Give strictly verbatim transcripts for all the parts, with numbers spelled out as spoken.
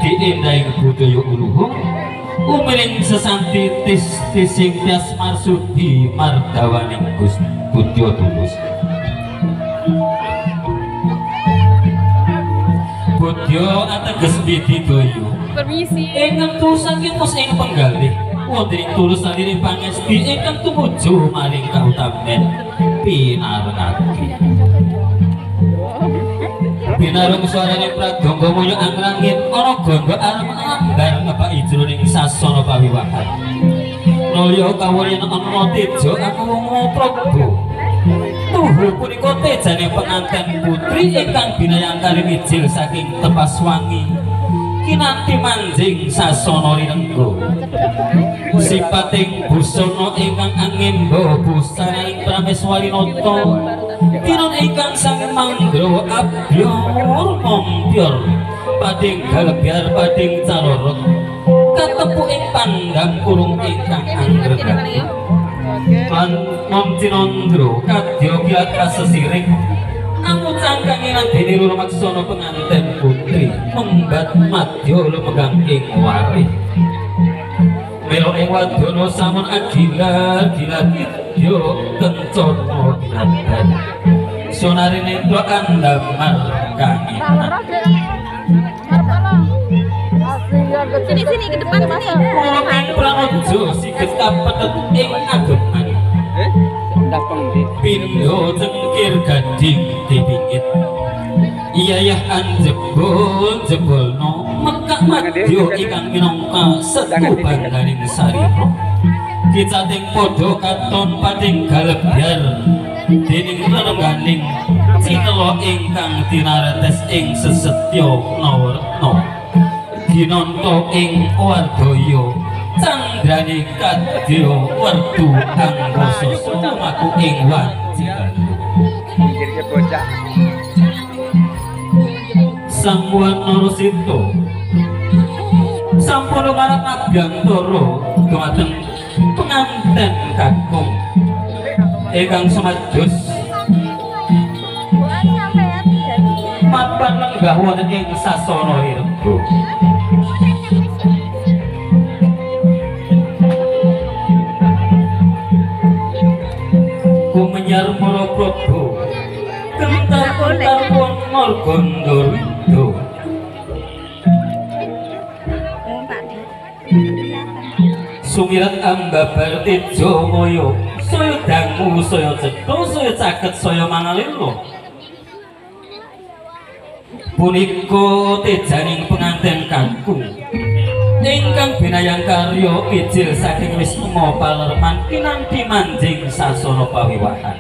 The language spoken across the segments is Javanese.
adi endahing budaya uluhung umiring sesanti tis tising tias marsudi mardawaning Gus Budya Tulus. Budya ateges bididaya permisi ingkang tusaking mos ing penggalih wonten ing tulus salire pangesti ingkang tumuju maring kautamen pinarengaken. Binarung suarane pradangga mulya angrangit ana gandha arep ambar ngebaki jroning sasana pawiwahan. Nulya kawulyan ana teja angwungu Prabu. Tuhu punika tejane penganten putri ingkang binayang kali mijil saking Tepaswangi kinanti manjing sasana rinengga. Sipating busana ingkang angimba busana ing Prameswarinata tinon ingkang sang manggro abyor mompyor pading galebyar pading carorot katepu ing pandang kurung ingkang anggrek. Lan Montinondro kadya kiat kasesiring namung cangkanging dene loro maksana penganten putri membat madya lumegang ing warih. Melo ing wadana samun agila gila tidya kencana ginadan sonare netra andamar kanginan. sini sini ke depan sini Wonten pramojo siget kapetet ing ageman pindho cengkir gading dipingit iyayah anjebul jebolno mekak madya ingkang minangka setu bangganing sarira kicating padha katon pating galebyar dening renengganing cinela ingkang tinaretes ing sesetya nawarna ginanta ing wardaya candrane kadya werdu anggasa sumaku ing wajiban Sang Wanarasita sampun marang Abhyantara dumateng penganten kakung ingkang semados mapan lenggah wonten ing sasana rirengga. Kumenyar para Prabu kentar-kentar wong Margandarido sumirat ambabar teja maya saya dangu saya cetha saya caket saya mangalila punika tejaning penganten kakung ingkang binayang karya ijil saking Wisma Palerman kinanti manjing sasana pawiwahan.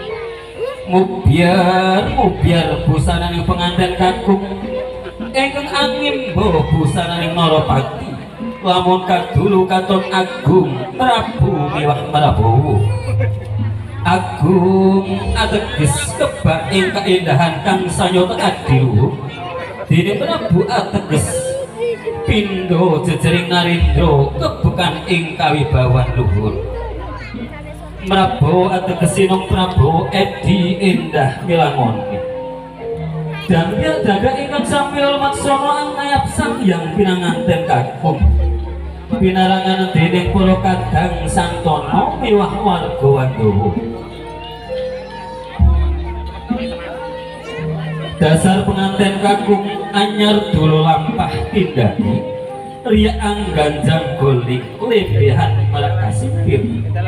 Mubyar mubyar busananing penganten kakung ingkang angimba busananing Narapati lamun kadulu katon agung Prabu miwah Prabowo. Agung ateges kebak ing kaendahan kang sayata adiluhung dene Prabu ateges pindho jejering narendra kebukan ing kawibawan luhur. Prabu ateges sinung Prabu edi endah milangoni dan biar dadak ingkang sambil maksana angayap sang yang pinanganten kakung pinarangan dening para kadang santana miwah warga Wandawa. Dasar penganten kakung anyar dulu lampah tindaki riya angganjang goling lebehan marakasipir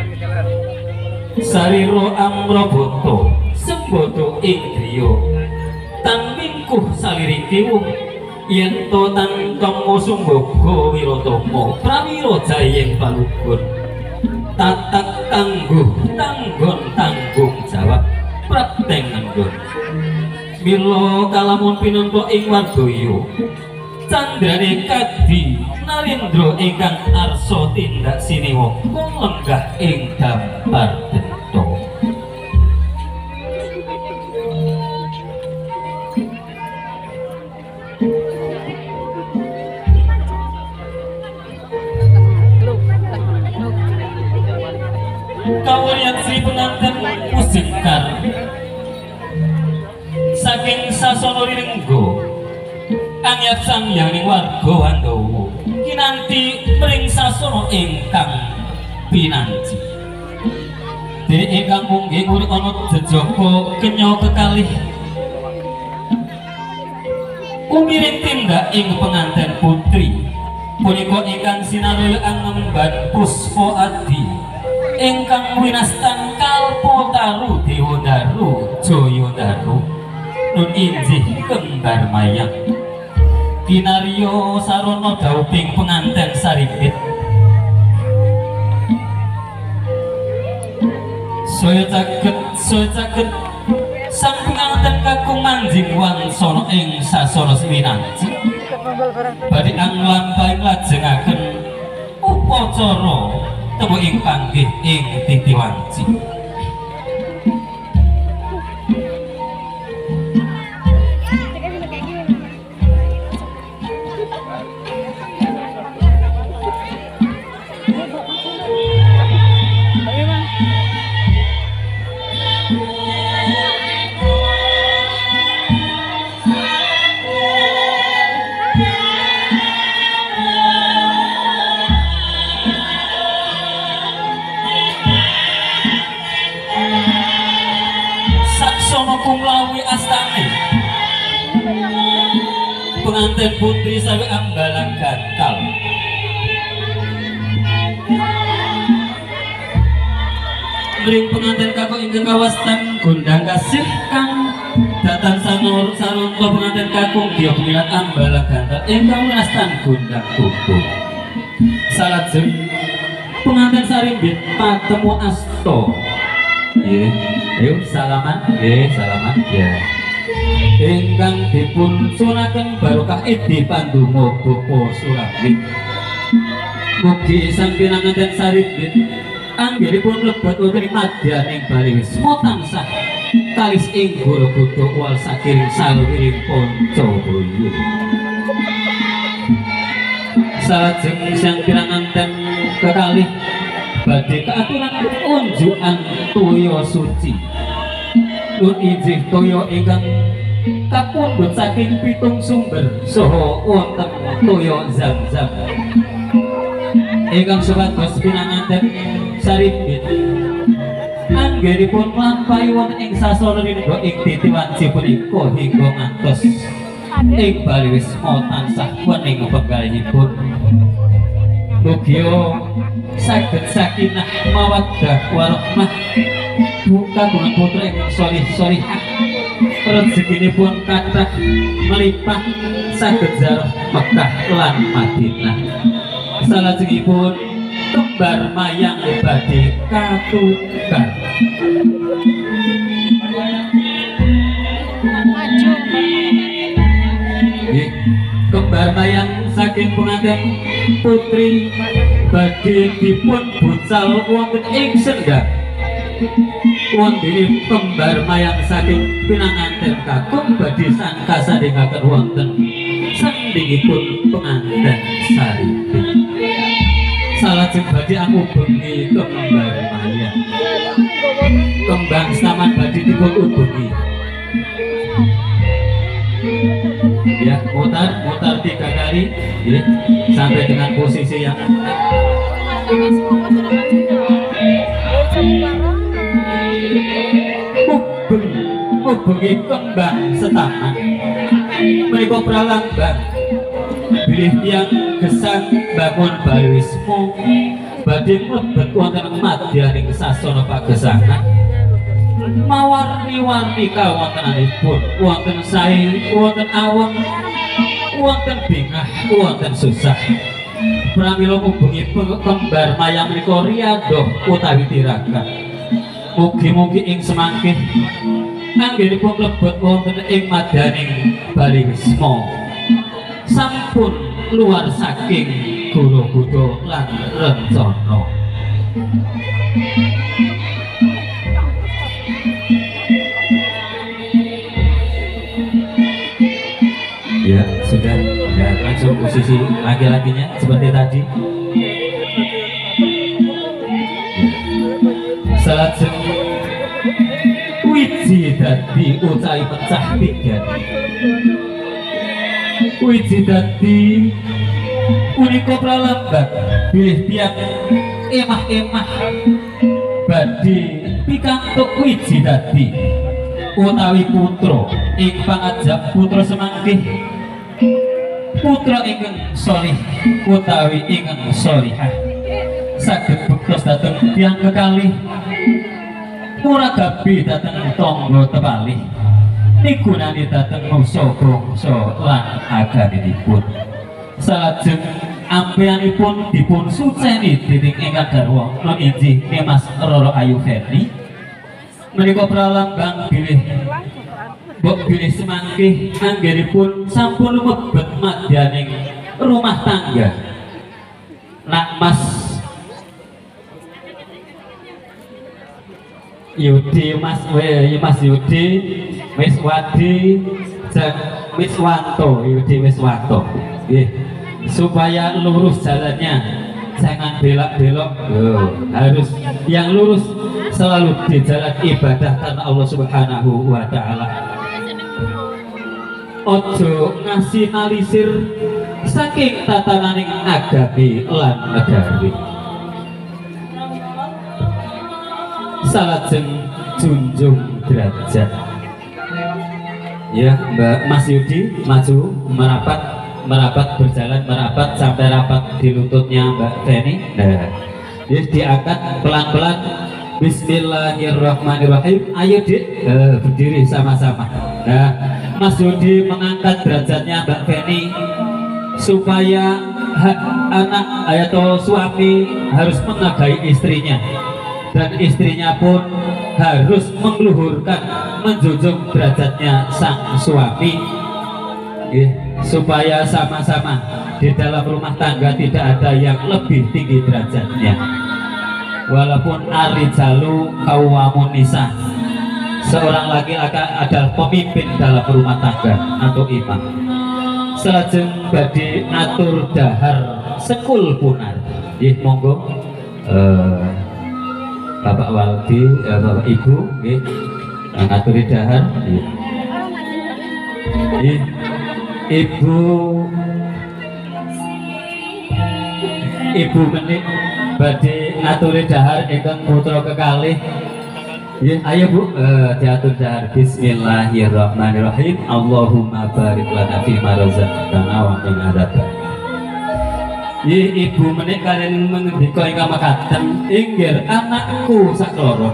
sarira amrabata sembodo ing griya tan mingkuh saliring kiwung yen to tan tomo sumbaga wiratama prawira jayeng palugur tatak tangguh tanggon tanggung jawab prapteng nggon mila kalamun pinanpa ing wadaya candrane kadi narendra ingkang arsa tindak sinewa lenggah ing dampar denta. Kawulyan Sri penganten musingkar saking sasana rinengga niat sangyaning warga Wandawa kinanti mring sasana ingkang pinanci. Dene ingkang munggih urip ana jejaka kenya kekalih umiring tindak ing penganten putri punika ingkang sinaraya angemban Puspa Adi ingkang winastan Kalpataru Dewa Daru Jaya Daru nun injih kembar mayang kinarya sarana dauping penganten saripit saya caket saya caket sang penganten kakung manjing wansana ing sasana winanci badhe anglampahi nglajengaken upacara temu ing panggih ing titi wanci. Kumlawi astane pengantin putri sawi ambalang gantal mring pengantin kakung ingkang kawastan gondang kasih kang datang sanur sarunta pengantin kakung dia peminat ambalang gantal ingkang winastan gondang tubuh salajeng pengantin sarimbit patemu asto. Nggih, yuk salaman, nggih salaman, ya. Ingkang dipun sunaken barokah Edi Pandonga Bapa Surabit. Mugi sang pinanganten saripit anggenipun mlebet wonten ing madyaning Baliwisma tansah kalis ing Gorogodo wal sakiring saluwiring Pancabaya. Salajeng sang pinanganten kekalih badhe kaaturan unjukan toya suci nun injih toya ingkang kapundhut saking pitung sumber saha wonten toya Zam-zam ingkang supados pinanganten saripit anggenipun nglampahi wonten ing sasana rinengga ing titi wanci punika hingga ngantos ing Baliwisma tansah wening penggalihipun. Mugia saged sakinah mawaddah warahmah buka dengan putra yang solih solihah rezekinipun kathah melimpah saged zarah Mekah lan Madinah salajengipun kembar mayang badhe katukar kembar mayang saking pengantin putri badhe dipun bucal wonten ing sendang wonten kembar mayang saking pinanganten kakung badhe sangka sandhingaken wonten sandhingipun penganten saripit salajeng badhe angubengi kembar mayang kembang saman badhe dipun ubengi ya mutar mutar tiga kali ya, sampai dengan posisi yang ubengi ubengi kembang setaman menika pralambang bilih yang gesang bangun Baliwisma badhe mlebet wonten madyaning sasana pagesangan mawarni-warni kawontenanipun wonten sae wonten aweng wonten bingah wonten susah pramila mubengi kembar mayang menika riyadoh utawi tirakat mugi-mugi ing semangkih anggenipun mlebet wonten ing madyaning Baliwisma sampun luar saking Gorogodo lan rencana ya sudah ya langsung posisi laki-lakinya seperti tadi salajeng wiji dadi ucai pecah tiga wiji dadi punika pralambang bilih tiang emah-emah badhe pikantuk wiji dadi utawi putra ing pangajap putra semangkih putra ingkang sholih utawi ingkang sholihah saged bektos dhateng tiyang kekalih muragabi dhateng tangga tepalih migunani dhateng mangsa bangsa lan agaminipun salajeng ampeyanipun dipun suceni dening ingkang garwa nun inggih Mas Roro Ayu Ferni menika pralambang bilih mbok bilih semangkih anggenipun sampun mebet madyaning rumah tangga nak Mas Yudi Mas we Mas Yudi Wis Wadi Jeng Wiswanto Yudi Wiswanto nggih supaya lurus jalannya jangan belok-belok oh, harus yang lurus selalu di jalan ibadah karena Allah Subhanahu wa taala. Ojo ngasih nalisir saking tatananing agami lan negari. Salajeng junjung derajat. Ya, Mbak Mas Yudi maju merapat merapat berjalan merapat sampai rapat di lututnya Mbak Feni. Nah, jadi diangkat pelan-pelan. Bismillahirrahmanirrahim. Ayo Dik, eh, berdiri sama-sama. Nah, Mas Yudi mengangkat derajatnya Mbak Feni supaya anak atau suami harus menghargai istrinya dan istrinya pun harus meluhurkan menjunjung derajatnya sang suami. Eh, supaya sama-sama di dalam rumah tangga tidak ada yang lebih tinggi derajatnya walaupun ar-rijalu qawwamun nisa seorang laki akan adalah pemimpin dalam rumah tangga atau imam. Selajeng badhe atur dahar sekul punar nggih monggo eh, Bapak Waldi eh, Bapak Ibu nggih ngaturi dahar nggih. Ibu Ibu menik badhe ngaturi dahar ingkang putra kekalih. Ya, ayo Bu, uh, diatur dahar. Bismillahirrahmanirrahim. Allahumma barik lana fi ma razaqtana wa qina adzaban. Ye ibu menik kalian mengendika ingkang mekaten, inggih anakku sakloro.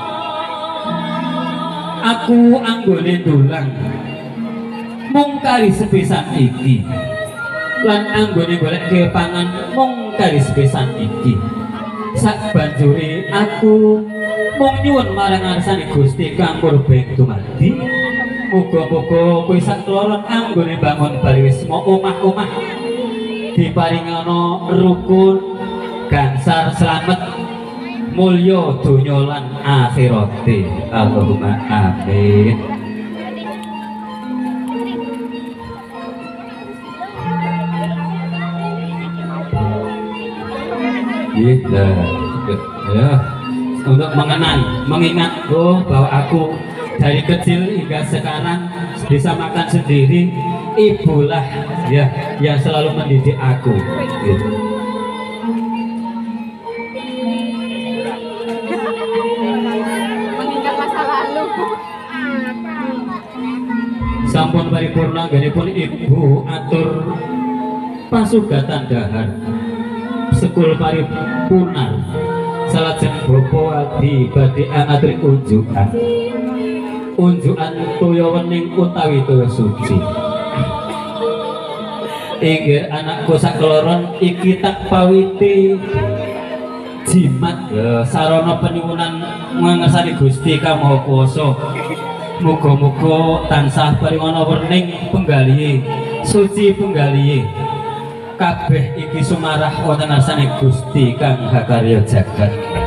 Aku anggone dolang mung kali sepisan iki lan anggone golek kepangan mung kali sepisan iki sak banjure aku mung nyuwun marang ngarsane Gusti kang murbeng dumadi muga-muga kowe sak kloron anggone bangun bali wisma omah-omah diparingana rukun gansar slamet mulya donya lan akhirate. Allahumma amin. Ya, ya, untuk mengenang, mengingat oh bahwa aku dari kecil hingga sekarang bisa makan sendiri, ibulah ya yang selalu mendidik aku. Ya. Mengingat masa lalu. Sampun paripurna pun ibu atur pasugatan dahar. Sekul paripurna salajeng bapa adi badhe ngaturi unjukan unjukan toya wening utawi toya suci. Inggih anakku sakloron iki tak pawiti jimat ya, sarana penyuwunan ngersani Gusti Kang Maha Kuwasa. Muga-muga tansah paringana werning penggalihe suci penggalihe kabeh iki sumarah wonten ngarsane Gusti Kang Hakarya Jagat.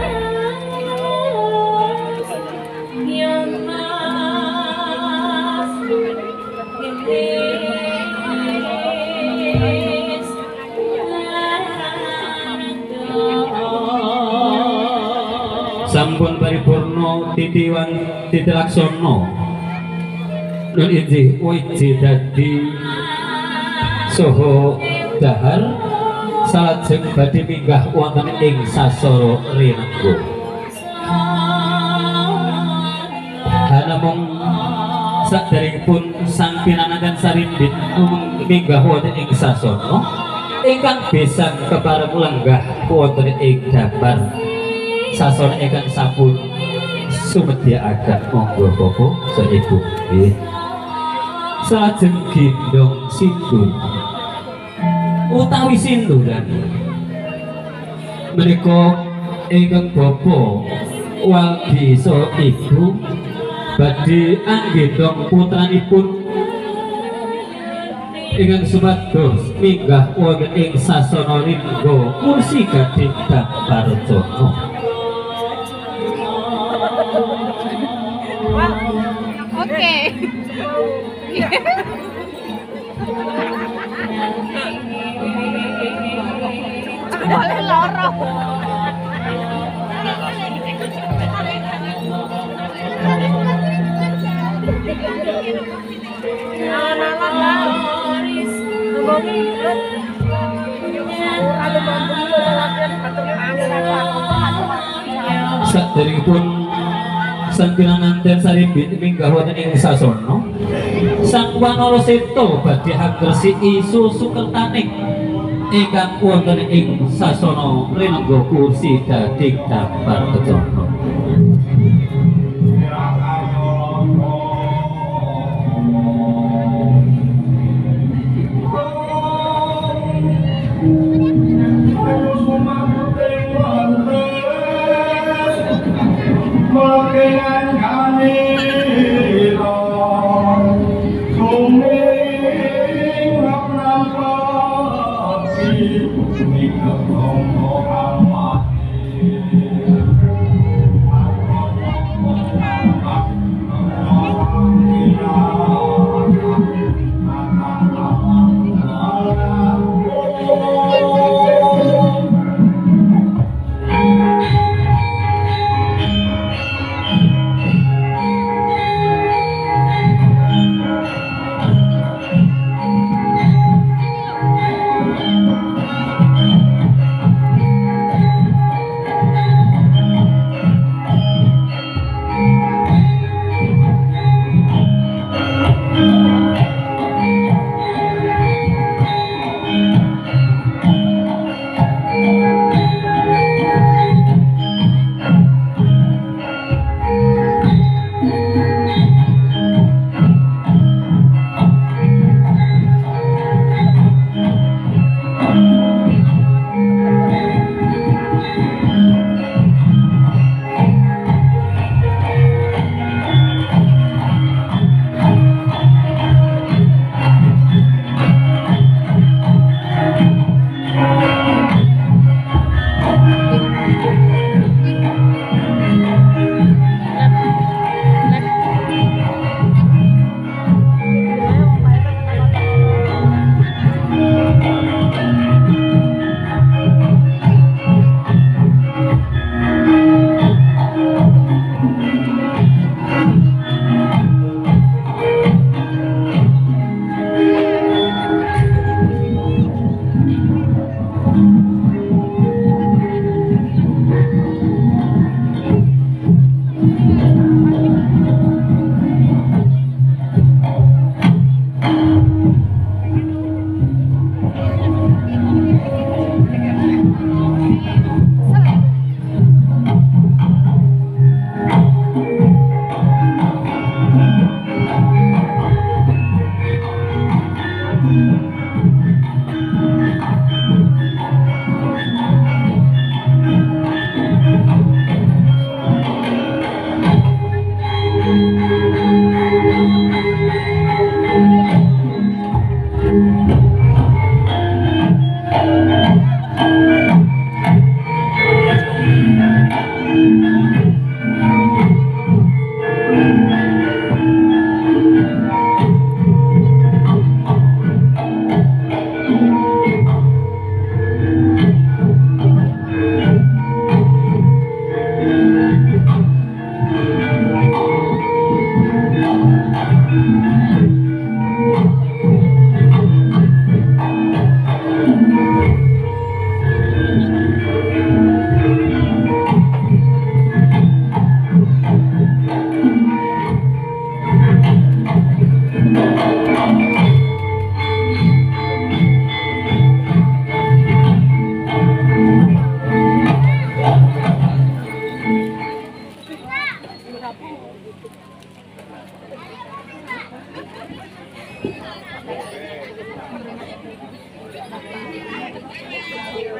Sampun paripurna titiwan titilaksana nun inggih wiji dadi saha dahar salajeng badhe minggah wonten ing sasara rinenggo. Hanamung saderengipun sang pinanganten Sarimbit minggah wonten ing sasana ingkang besan kepareng lenggah wonten ing dapar sasana ingkang sampun sumedhakaken monggo Bapak Saibu nggih. Salajeng gendong sindur utawi sinduran menika ingkang Bapak wagi so ibu badhe anggendong putranipun ingkang supados minggah wonten ing sasana lingga kursi gading Damparjana. Oke. Boleh lorong. Saderengipun sang pinanganten Sarimbit minggah wonten ing sasana sang Wanara Seta badhe angresiki susu kertaning ingkang wonten ing sasana rinengga kursi daging Damparjana. Makian kami suming nampak di ketemu amat.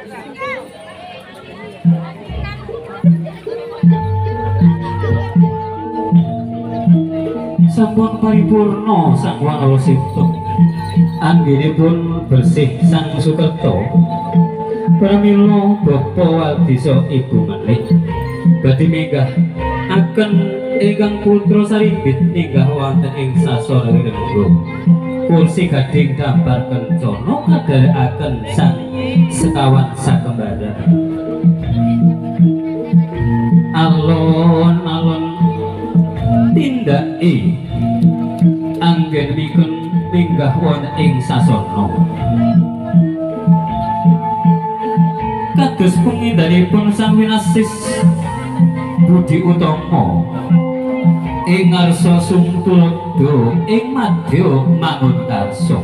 Sampun paripurna sang Wanara Sipta, anggenipun bersih sang Sukerta. Pramila Bapa Wadisa Ibu Menik badhe minggah aken ingkang putra sarimbit minggah wonten ing sasana Renggo. Kursi gading dampar kencana kadhalekaken sang sekawan sakembara. Alon-alon tindake anggenipun minggah wonten ing sasana. Kados pengindaripun sang Winasis Budi Utama ing ngarsa Sungtulada ing madya mangun karsa.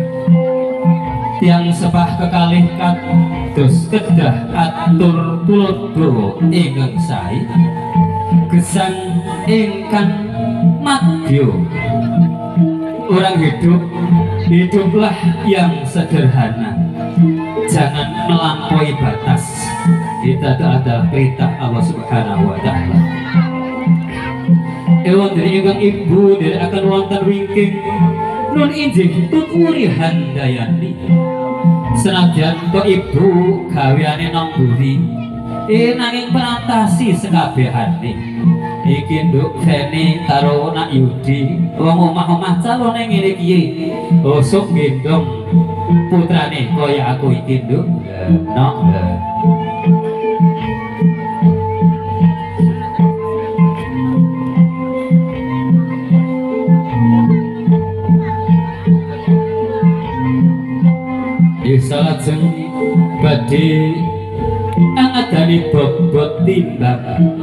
Tiang sepah kekalih kados kedah atur tulodo ingkang sae, gesang ingkang madya. Orang hidup, hiduplah yang sederhana, jangan melampaui batas. Itu adalah perintah Allah Subhanahu wa Ta'ala. Ewan dari ingkang ibu dari akan wonten wingking nun injih tuturi handayani. Senadyan to ibu gaweane nang buri, eh nanging perantasi sekabehane. Iki nduk Feni karo nak Yudi, wong omah-omah calone ngene iki. Osok gendong putrane kaya aku iki nduk. Nok. Salajeng badhe angadani bobot timbang.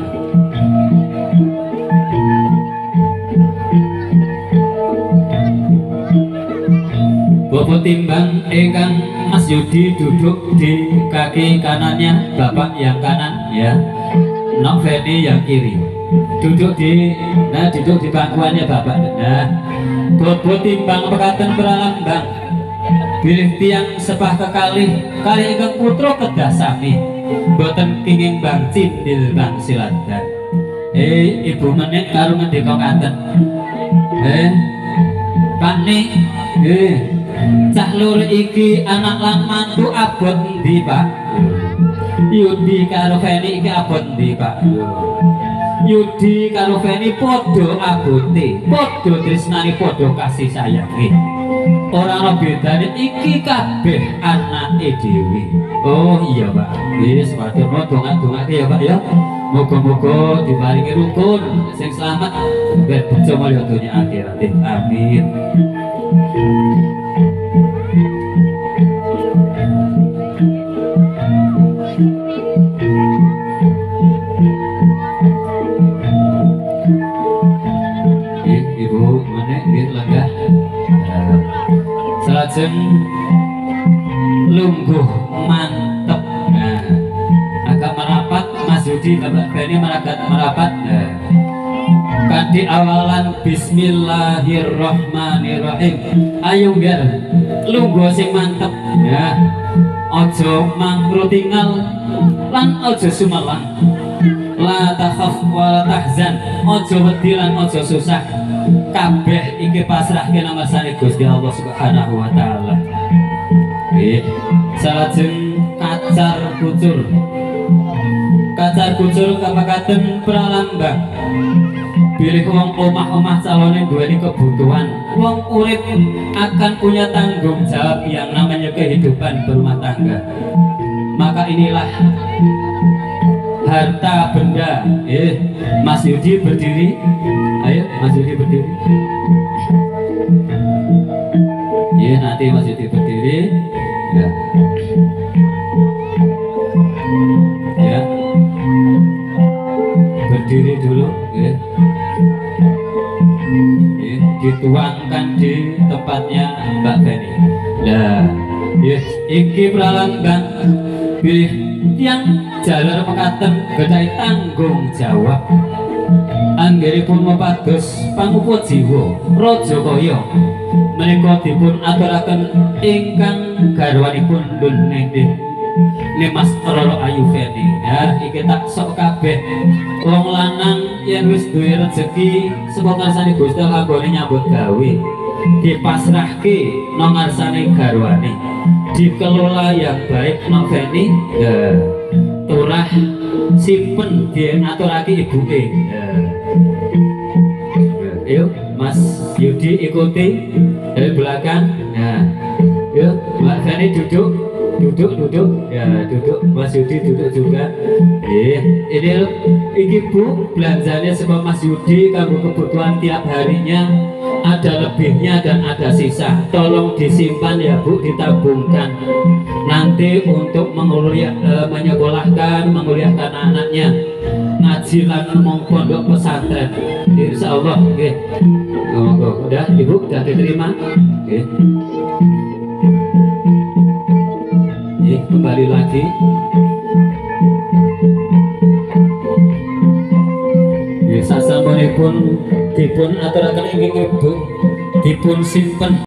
Bobot timbang ingkang Mas Yudi duduk di kaki kanannya bapak yang kanan ya, Nok Feni yang kiri duduk di nah duduk di pangkuannya bapak. Nah bobot timbang pekaten pralambang bilih tiang sepah kekalih kali ingkang putra kedah sami boten kenging bang cindil bang siladan. Eh Ibu Menik karo ngendika katen, eh Pani eh cah lur iki anak lan mantu abot endi Pak? Yudi karo Feni iki abot endi Pak? Yudi karo Feni padha abote, padha tresnani, padha kasih sayangi. Ora ana bedane, iki kabeh anake dhewe. Oh iya Pak. Wis padha donga-dongake ya Pak ya. Moga-moga diparingi rukun sing selamat ben bejo mulya donya akhirat. Amin. Ibu Menik nggih lenggah. Salajeng lungguh mantep. Nah, agak merapat Mas Yudi Bapak Feni meragat merapat. Nah, kanthi awalan Bismillahirrahmanirrahim. Ayo biar lungguh sing mantep. Ya, ojo mangru tinggal lan ojo sumelang. La takhaf wa la tahzan. Ojo wedi lan ojo susah. Kabeh iki pasrahke nang ngersane Gusti Allah Subhanahu wa Ta'ala. Nggih, salajeng kacar kucur. Kacar kucur kapakaten pralambang bilih wong omah-omah calone duweni kebutuhan. Wong urip akan punya tanggung jawab yang namanya kehidupan berumah tangga. Maka inilah harta benda. Eh, Mas Yudi berdiri. Ayo, Mas Yudi berdiri. Ya, nanti Mas Yudi berdiri. Ya. Ya. Berdiri dulu. Ya. Ya. Dituangkan di tempatnya Mbak Feni. Nah, ya, iki pralambang pilih tiang jalur mekaten gadhahi tanggung jawab. Anggenipun mapados pangupu jiwa raja kaya menika dipun aturaken ingkang garwanipun Ndun Nengdih ini Mas Roro Ayu Feni ya iki tak sok kabeh wong lanang yang wis duwe rezeki saka ngarsane Gusti Allah kanggone nyambut gawe dipasrahke nang ngarsane garwane dikelola yang baik nang Feni ya turah simpen dienaturake ibuke ya. Yuk Mas Yudi ikuti dari belakang ya yuk Mbak Feni duduk duduk duduk ya duduk Mas Yudi duduk juga eh ini loh ini Bu belanjanya sama Mas Yudi kamu kebutuhan tiap harinya ada lebihnya dan ada sisa tolong disimpan ya Bu ditabungkan nanti untuk menguliah, eh, menyekolahkan menguliahkan anaknya ngaji lan mong pondok pesantren insya Allah oke oh, oh, udah Ibu udah diterima oke okay. Kembali lagi ya sasampunipun dipun aturaken ing Ibu dipun simpen